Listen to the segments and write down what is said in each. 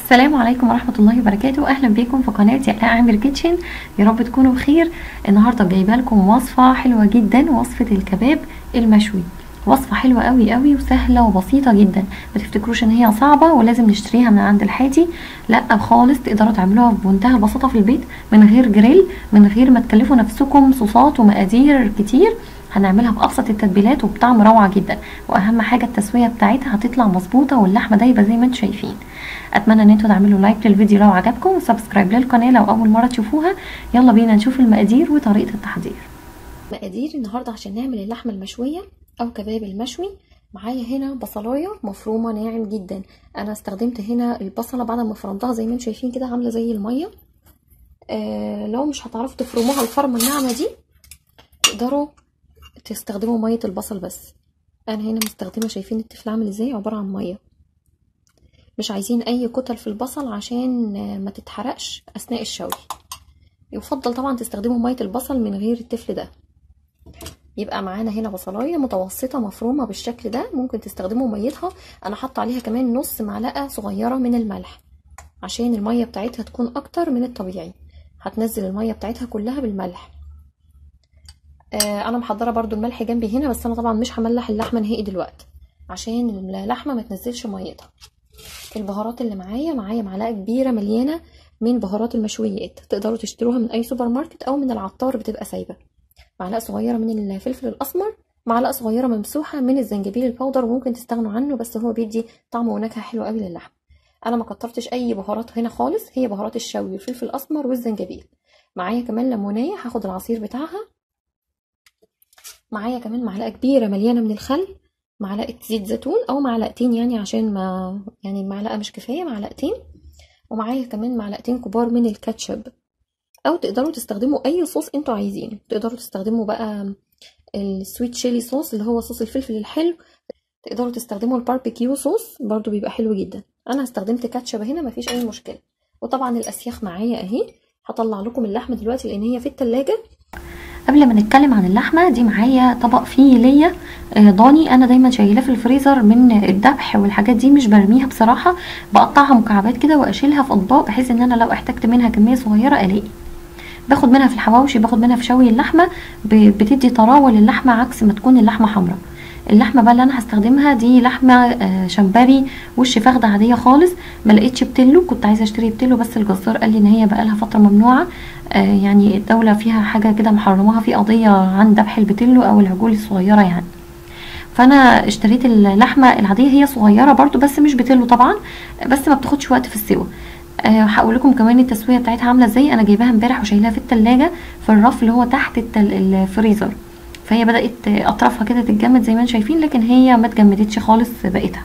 السلام عليكم ورحمة الله وبركاته. اهلا بيكم في قناتي آلاء عامر كيتشن. يا رب تكونوا بخير. النهارده جايبه لكم وصفه حلوه جدا، وصفه الكباب المشوي. وصفه حلوه قوي قوي وسهله وبسيطه جدا، ما تفتكروش ان هي صعبه ولازم نشتريها من عند الحاتي، لا خالص، تقدروا تعملوها بمنتهى البساطه في البيت من غير جريل، من غير ما تكلفوا نفسكم صوصات ومقادير كتير. هنعملها بابسط التتبيلات وبطعم روعه جدا، واهم حاجه التسويه بتاعتها هتطلع مظبوطه واللحمه دايبه زي ما انتم شايفين. اتمنى ان انتوا تعملوا لايك للفيديو لو عجبكم، وسبسكرايب للقناه لو اول مره تشوفوها. يلا بينا نشوف المقادير وطريقه التحضير. مقادير النهارده عشان نعمل اللحمه المشويه او كباب المشوي. معايا هنا بصلايه مفرومه ناعم جدا. انا استخدمت هنا البصله بعد ما فرمتها زي ما انتم شايفين كده عامله زي الميه. لو مش هتعرفوا تفرموها الفرمه الناعمه دي تقدروا تستخدموا ميه البصل بس. انا هنا مستخدمه، شايفين التفل عامل ازاي، عباره عن ميه. مش عايزين اي كتل في البصل عشان ما تتحرقش اثناء الشوي. يفضل طبعا تستخدموا ميه البصل من غير التفل ده. يبقى معانا هنا بصلايه متوسطه مفرومه بالشكل ده، ممكن تستخدموا ميتها. انا حاطه عليها كمان نص معلقه صغيره من الملح عشان الميه بتاعتها تكون اكتر من الطبيعي. هتنزل الميه بتاعتها كلها بالملح. انا محضره برضو الملح جنبي هنا، بس انا طبعا مش هملح اللحمه نهائي دلوقتي عشان اللحمه ما تنزلش ميتها. البهارات اللي معايا معلقه كبيره مليانه من بهارات المشويات، تقدروا تشتروها من اي سوبر ماركت او من العطار بتبقى سايبه. معلقه صغيره من الفلفل الاسمر، معلقه صغيره ممسوحه من الزنجبيل البودر، وممكن تستغنوا عنه بس هو بيدي طعم ونكهه حلوه قوي للحم. انا ما كترتش اي بهارات هنا خالص، هي بهارات الشوي والفلفل الاسمر والزنجبيل. معايا كمان ليمونيه هاخد العصير بتاعها. معايا كمان معلقه كبيره مليانه من الخل، معلقه زيت زيتون او معلقتين يعني عشان ما يعني معلقه مش كفايه، معلقتين. ومعايا كمان معلقتين كبار من الكاتشب، او تقدروا تستخدموا اي صوص انتوا عايزينه. تقدروا تستخدموا بقى السويت شيلي صوص اللي هو صوص الفلفل الحلو، تقدروا تستخدموا الباربيكيو صوص برضو بيبقى حلو جدا. انا استخدمت كاتشب هنا مفيش اي مشكله. وطبعا الاسياخ معايا اهي. هطلع لكم اللحمه دلوقتي لان هي في التلاجة. قبل ما نتكلم عن اللحمه دي، معايا طبق فيه ليا ضاني. انا دايما شايلاه في الفريزر من الذبح والحاجات دي، مش برميها بصراحه، بقطعها مكعبات كده واشيلها في اطباق بحيث ان انا لو احتجت منها كميه صغيره الاقي. باخد منها في الحواوشي، باخد منها في شوي اللحمه، بتدي طراوه للحمه عكس ما تكون اللحمه حمراء. اللحمه بقى اللي انا هستخدمها دي لحمه شمبري وش فخده عاديه خالص. ما لقيتش بتلو، كنت عايزه اشتري بتلو بس الجزار قال لي ان هي بقى لها فتره ممنوعه، يعني الدوله فيها حاجه كده محرماها، في قضيه عن ذبح البتلو او العجول الصغيره يعني. فانا اشتريت اللحمه العاديه، هي صغيره برضو بس مش بتلو طبعا، بس ما بتاخدش وقت في السوا. هقول لكم كمان التسويه بتاعتها عامله ازاي. انا جايباها امبارح وشايلاها في التلاجة في الرف اللي هو تحت الفريزر، فهي بدات اطرافها كده تتجمد زي ما انتم شايفين، لكن هي ما اتجمدتش خالص بقيتها.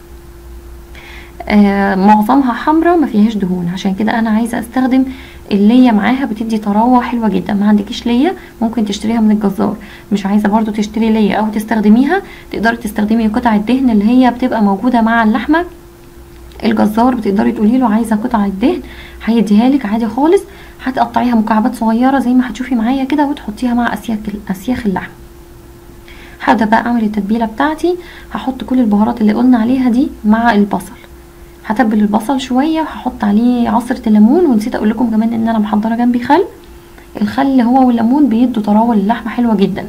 معظمها حمرا ما فيهاش دهون، عشان كده انا عايزه استخدم الليه معاها، بتدي طراوه حلوه جدا. ما عندكيش ليه ممكن تشتريها من الجزار، مش عايزه برضو تشتري ليه او تستخدميها، تقدري تستخدمي قطع الدهن اللي هي بتبقى موجوده مع اللحمه. الجزار بتقدري تقولي له عايزه قطعه دهن هيديها لك عادي خالص. هتقطعيها مكعبات صغيره زي ما هتشوفي معايا كده، وتحطيها مع اسياخ اللحم. هبدا بقى اعمل التتبيله بتاعتي. هحط كل البهارات اللي قلنا عليها دي مع البصل. هتبل البصل شويه وهحط عليه عصره الليمون. ونسيت اقول لكم كمان ان انا محضره جنبي خل. الخل هو والليمون بيدوا طراوه للحمه حلوه جدا.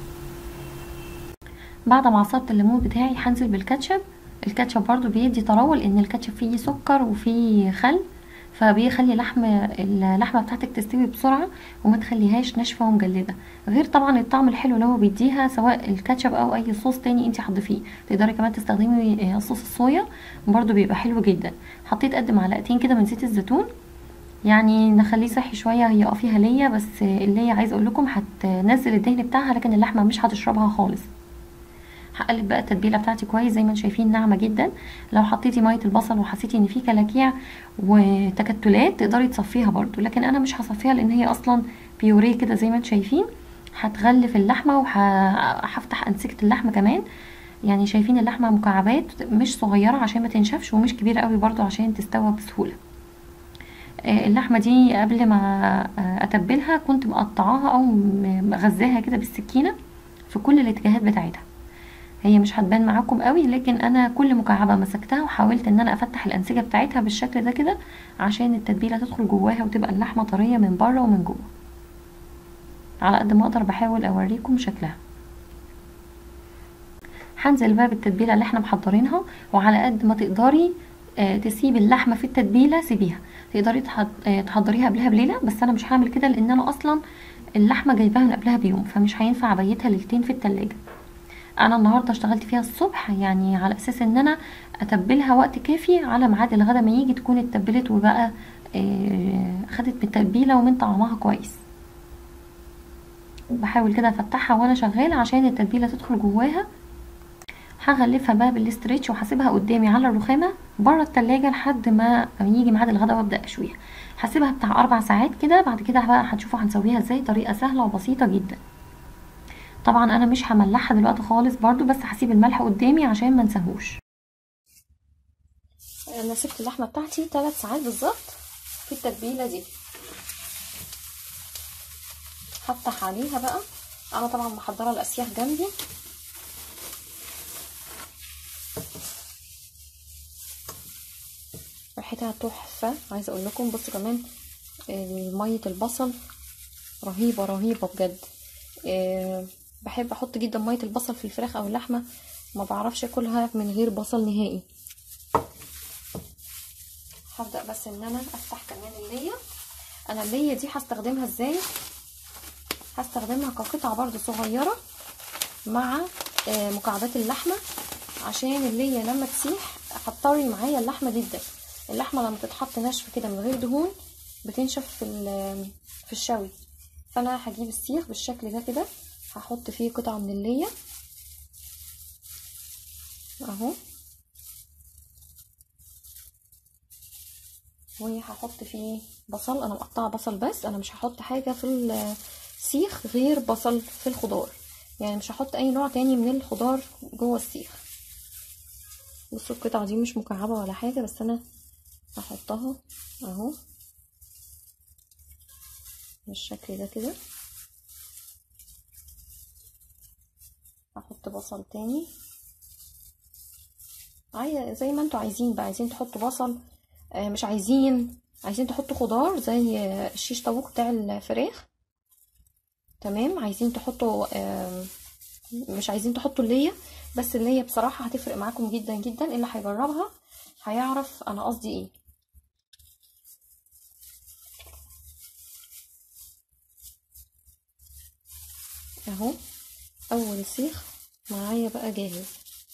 بعد ما عصرت الليمون بتاعي هنزل بالكاتشب. الكاتشب برضو بيدي طراوه لان الكاتشب فيه سكر وفيه خل، فبيخلي اللحمه بتاعتك تستوي بسرعه وما تخليهاش ناشفه ومجلده، غير طبعا الطعم الحلو اللي هو بيديها سواء الكاتشب او اي صوص تاني انت حاطه. تقدري كمان تستخدمي صوص الصويا برضو بيبقى حلو جدا. حطيت قد معلقتين كده من زيت الزيتون، يعني نخليه صحي شويه. هي فيها ليا بس اللي عايزه اقول لكم هتنزل الدهن بتاعها، لكن اللحمه مش هتشربها خالص. هقلب بقى التتبيله بتاعتي كويس زي ما انتم شايفين ناعمه جدا. لو حطيتي ميه البصل وحسيتي ان في كلاكيع وتكتلات تقدري تصفيها برضو، لكن انا مش هصفيها لان هي اصلا بيوريه كده زي ما انتم شايفين. هتغلف اللحمه وهفتح انسجه اللحمه كمان. يعني شايفين اللحمه مكعبات مش صغيره عشان ما تنشفش، ومش كبيره قوي برضو عشان تستوى بسهوله. اللحمه دي قبل ما اتبلها كنت مقطعاها او مغزاها كده بالسكينه في كل الاتجاهات بتاعتها. هي مش هتبان معاكم قوي، لكن انا كل مكعبه مسكتها وحاولت ان انا افتح الانسجه بتاعتها بالشكل ده كده عشان التتبيله تدخل جواها وتبقى اللحمه طريه من بره ومن جوه. على قد ما اقدر بحاول اوريكم شكلها. هنزل بقى بالتتبيله اللي احنا محضرينها، وعلى قد ما تقدري تسيبي اللحمه في التتبيله سيبيها. تقدري تحضريها قبلها بليله، بس انا مش هعمل كده لان انا اصلا اللحمه جايباها من قبلها بيوم، فمش هينفع ابيتها ليلتين في التلاجة. انا النهارده اشتغلت فيها الصبح، يعني على اساس ان انا اتبلها وقت كافي على ميعاد الغدا ما يجي تكون اتبلت وبقى خدت من التتبيله ومن طعمها كويس. بحاول كده افتحها وانا شغاله عشان التتبيله تدخل جواها. هغلفها بقى بالاستريتش وهسيبها قدامي على الرخامه بره التلاجة لحد ما يجي ميعاد الغدا وابدا اشويها. هسيبها بتاع 4 ساعات كده. بعد كده بقى هتشوفوا هنسويها ازاي، طريقه سهله وبسيطه جدا. طبعا انا مش هملحها دلوقتي خالص برضو، بس هسيب الملح قدامي عشان ما نساهوش. انا سبت اللحمه بتاعتي 3 ساعات بالظبط في التتبيله دي. هفتح عليها بقى. انا طبعا محضره الاسياخ جنبي. ريحتها تحفه، عايزه اقول لكم. بصوا كمان ميه البصل رهيبه رهيبه بجد. بحب احط جدا ميه البصل في الفراخ او اللحمه، ما بعرفش اكلها من غير بصل نهائي. هبدا بس ان انا افتح كمان الليه. انا الليه دي هستخدمها ازاي؟ هستخدمها كقطعه برضو صغيره مع مكعبات اللحمه، عشان الليه لما تسيح هتطري معايا اللحمه جدا. اللحمه لما تتحط ناشفه كده من غير دهون بتنشف في الشوي. فانا هجيب السيخ بالشكل ده كده، هحط فيه قطعه من الليه اهو، وهحط فيه بصل. انا مقطعه بصل، بس انا مش هحط حاجه في السيخ غير بصل في الخضار، يعني مش هحط اي نوع تاني من الخضار جوه السيخ. بصوا القطعه دي مش مكعبه ولا حاجه، بس انا هحطها اهو بالشكل ده كده. هحط بصل تاني زي ما انتوا عايزين بقى. عايزين تحطوا بصل، مش عايزين تحطوا خضار زي الشيش طاووق بتاع الفراخ، تمام. عايزين تحطوا مش عايزين تحطوا الليه، بس الليه بصراحه هتفرق معاكم جدا جدا. اللي هيجربها هيعرف انا قصدي ايه. اهو اول سيخ معايا بقى جاهز.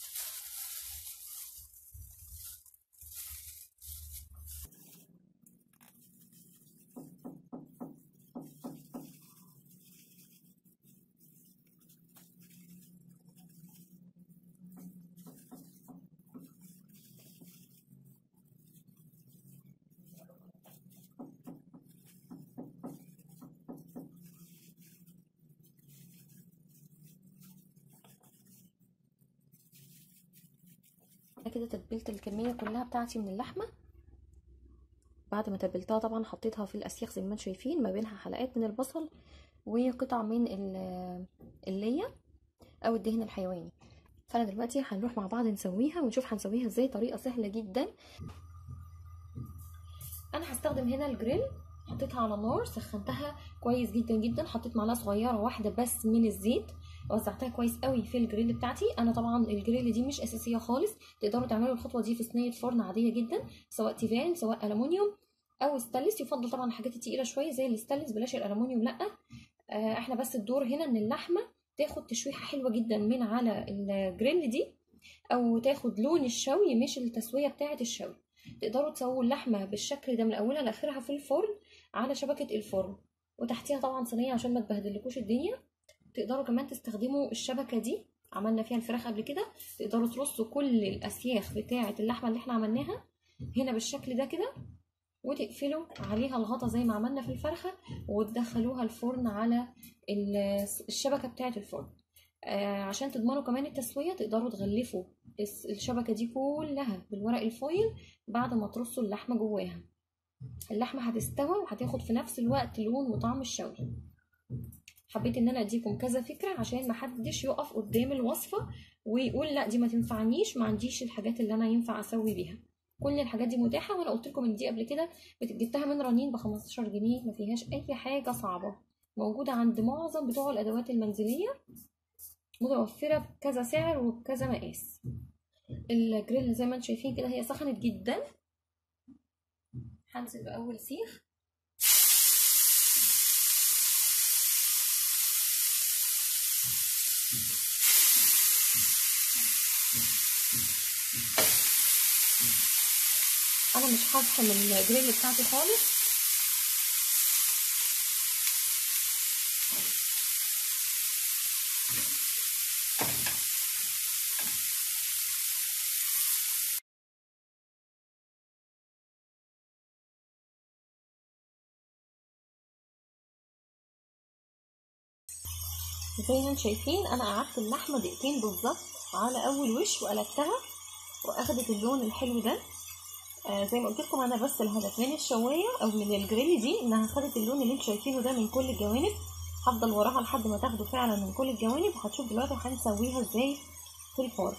كده تتبيلت الكميه كلها بتاعتي من اللحمه. بعد ما تبلتها طبعا حطيتها في الاسياخ زي ما انتم شايفين، ما بينها حلقات من البصل وقطع من الليه او الدهن الحيواني. فانا دلوقتي هنروح مع بعض نسويها ونشوف هنسويها ازاي، طريقه سهله جدا. انا هستخدم هنا الجريل. حطيتها على النار، سخنتها كويس جدا جدا. حطيت معلقه صغيره واحده بس من الزيت، وزعتها كويس قوي في الجريل بتاعتي. انا طبعا الجريل دي مش اساسيه خالص، تقدروا تعملوا الخطوه دي في صينيه فرن عاديه جدا، سواء تيفال سواء الومنيوم او ستانلس. يفضل طبعا الحاجات التقيله شويه زي الستانلس، بلاش الالومنيوم لا. احنا بس الدور هنا ان اللحمه تاخد تشويحه حلوه جدا من على الجريل دي، او تاخد لون الشوي مش التسويه بتاعه الشوي. تقدروا تسووا اللحمه بالشكل ده من اولها لاخرها في الفرن على شبكه الفرن، وتحتيها طبعا صينيه عشان ما تبهدلكوش الدنيا. تقدروا كمان تستخدموا الشبكه دي، عملنا فيها الفراخ قبل كده. تقدروا ترصوا كل الاسياخ بتاعه اللحمه اللي احنا عملناها هنا بالشكل ده كده، وتقفلوا عليها الغطا زي ما عملنا في الفرخه، وتدخلوها الفرن على الشبكه بتاعه الفرن. عشان تضمنوا كمان التسويه تقدروا تغلفوا الشبكه دي كلها بالورق الفويل بعد ما ترصوا اللحمه جواها. اللحمه هتستوى وهتاخد في نفس الوقت لون وطعم الشوي. حبيت ان انا اديكم كذا فكره عشان محدش يقف قدام الوصفه ويقول لا دي ما تنفعنيش، ما عنديش الحاجات اللي انا ينفع اسوي بيها. كل الحاجات دي متاحه، وانا قلت لكم ان دي قبل كده جبتها من رنين ب 15 جنيه، ما فيهاش اي حاجه صعبه، موجوده عند معظم بتوع الادوات المنزليه، متوفره بكذا سعر وبكذا مقاس. الجريل زي ما انتم شايفين كده هي سخنت جدا. هنزل باول سيخ. انا مش هفحم الجريل بتاعتي خالص، زي ما انتم شايفين انا قعدت اللحمه دقيقتين بالظبط على اول وش وقلبتها واخدت اللون الحلو ده. زي ما قلت لكم انا بس الهدف من الشوايه او من الجريل دي انها خدت اللون اللي انتم شايفينه ده من كل الجوانب. هفضل وراها لحد ما تاخده فعلا من كل الجوانب، وهتشوف دلوقتي هنسويها ازاي في الفرن.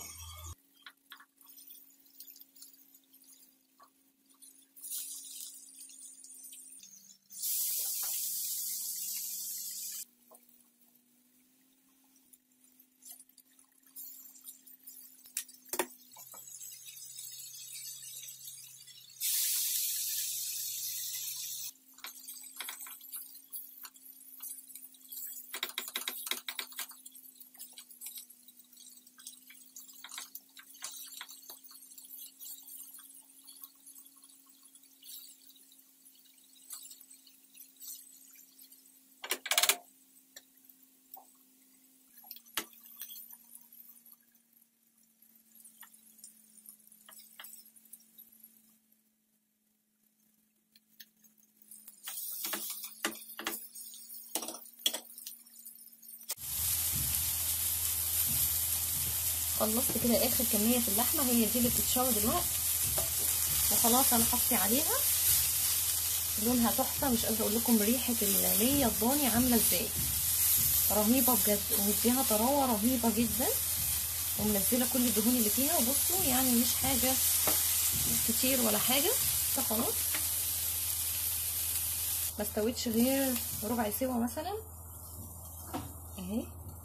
خلصت كده اخر كميه في اللحمه، هي دي اللي بتتشوى دلوقتي، وخلاص انا هطفي عليها. لونها تحفه، مش قادره اقول لكم ريحه اللي الضاني عامله ازاي، رهيبه بجد، ومديها طراوه رهيبه جدا، ومنزله كل الدهون اللي فيها. وبصوا يعني مش حاجه كتير ولا حاجه، فخلاص ما استويتش غير ربع سوا مثلا اهي.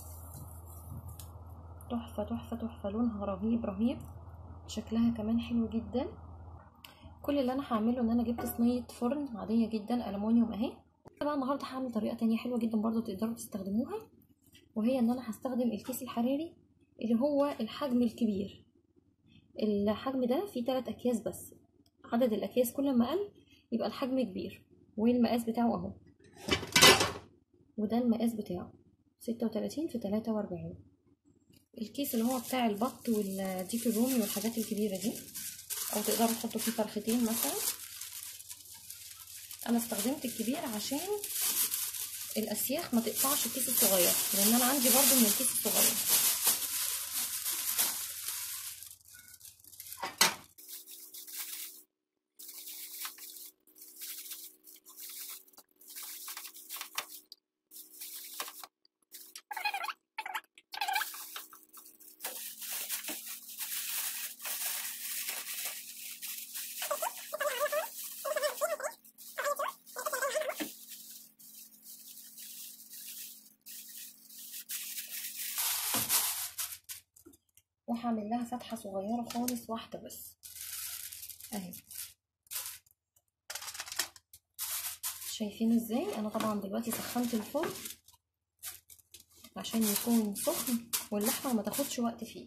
تحفه تحفه تحفه، لونها رهيب رهيب، شكلها كمان حلو جدا. كل اللي انا هعمله ان انا جبت صينيه فرن عاديه جدا الومنيوم اهي. بقى النهارده هعمل طريقه تانية حلوه جدا برضو تقدروا تستخدموها، وهي ان انا هستخدم الكيس الحراري اللي هو الحجم الكبير. الحجم ده فيه 3 اكياس بس، عدد الاكياس كل ما قل يبقى الحجم كبير. والمقاس بتاعه اهو، وده المقاس بتاعه 36 في 43. الكيس اللي هو بتاع البط والديك الرومي والحاجات الكبيره دي، او تقدروا تحطوا فيه فرختين مثلا. انا استخدمت الكبير عشان الاسياخ ما تقطعش الكيس الصغير، لان انا عندي برضو من الكيس الصغير. وهعمل لها فتحه صغيره خالص واحده بس اهي. شايفين ازاي؟ انا طبعا دلوقتي سخنت الفرن عشان يكون سخن واللحمه ما تاخدش وقت فيه.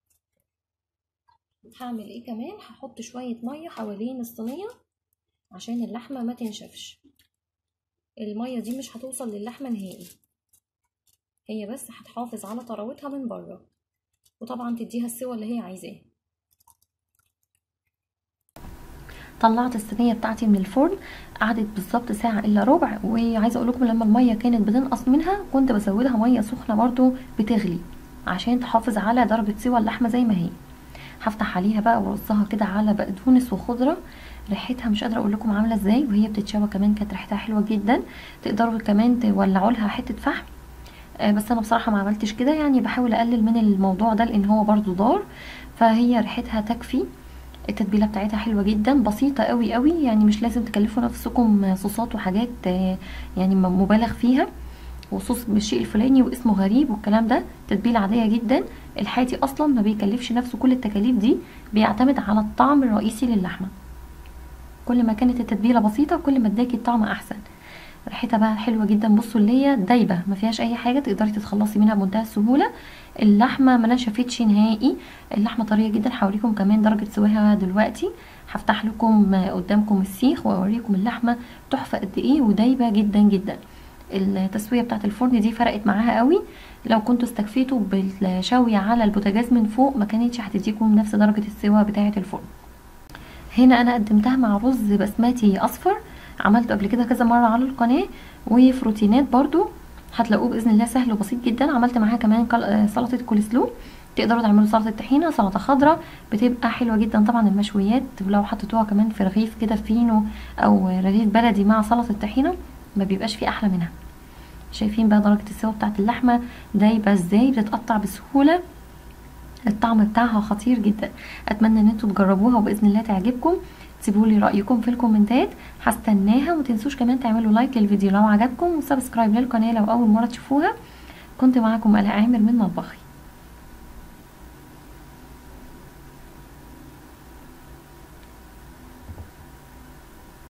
هعمل ايه كمان؟ هحط شويه ميه حوالين الصينيه عشان اللحمه ما تنشفش. الميه دي مش هتوصل للحمه نهائي، هي بس هتحافظ على طراوتها من بره، وطبعا تديها السوى اللي هي عايزاه. طلعت الصينيه بتاعتي من الفرن، قعدت بالظبط ساعه الا ربع. وعايزه اقول لكم لما الميه كانت بتنقص منها كنت بزودها ميه سخنه برضو بتغلي عشان تحافظ على درجه سوى اللحمه زي ما هي. هفتح عليها بقى وارصها كده على بقدونس وخضره، ريحتها مش قادره اقول لكم عامله ازاي، وهي بتتشوى كمان كانت ريحتها حلوه جدا. تقدروا كمان تولعوا لها حته فحم بس انا بصراحه ما عملتش كده، يعني بحاول اقلل من الموضوع ده لان هو برضو ضار. فهي ريحتها تكفي. التتبيله بتاعتها حلوه جدا، بسيطه قوي قوي، يعني مش لازم تكلفوا نفسكم صوصات وحاجات يعني مبالغ فيها، وصوص بالشيء الفلاني واسمه غريب والكلام ده. تتبيله عاديه جدا. الحاتي اصلا ما بيكلفش نفسه كل التكاليف دي، بيعتمد على الطعم الرئيسي للحمه. كل ما كانت التتبيله بسيطه كل ما اداكي الطعم احسن. ريحتها بقى حلوه جدا. بصوا اللي هي دايبه ما فيهاش اي حاجه، تقدري تتخلصي منها بمنتهى السهوله. اللحمه ما نشفتش نهائي، اللحمه طريه جدا. هوريكم كمان درجه سواها دلوقتي. هفتح لكم قدامكم السيخ واوريكم اللحمه تحفه قد ايه ودايبه جدا جدا. التسويه بتاعه الفرن دي فرقت معاها قوي. لو كنتوا استكفيتوا بالشوي على البوتاجاز من فوق ما كانتش هتديكم نفس درجه السوا بتاعه الفرن. هنا انا قدمتها مع رز بسمتي اصفر، عملته قبل كده كذا مره على القناه، وفروتينات برضو هتلاقوه باذن الله سهل وبسيط جدا. عملت معاها كمان سلطه كولسلو. تقدروا تعملوا سلطه طحينه، سلطه خضراء، بتبقى حلوه جدا. طبعا المشويات لو حطيتوها كمان في رغيف كده فينو او رغيف بلدي مع سلطه طحينه ما بيبقاش في احلى منها. شايفين بقى درجه السوا بتاعت اللحمه دايبه ازاي، بتتقطع بسهوله. الطعم بتاعها خطير جدا. اتمنى ان انتوا تجربوها وباذن الله تعجبكم. سيبوا لي رايكم في الكومنتات، هستناها. ومتنسوش كمان تعملوا لايك للفيديو لو عجبكم، وسبسكرايب للقناه لو اول مره تشوفوها. كنت معاكم آلاء عامر من مطبخي.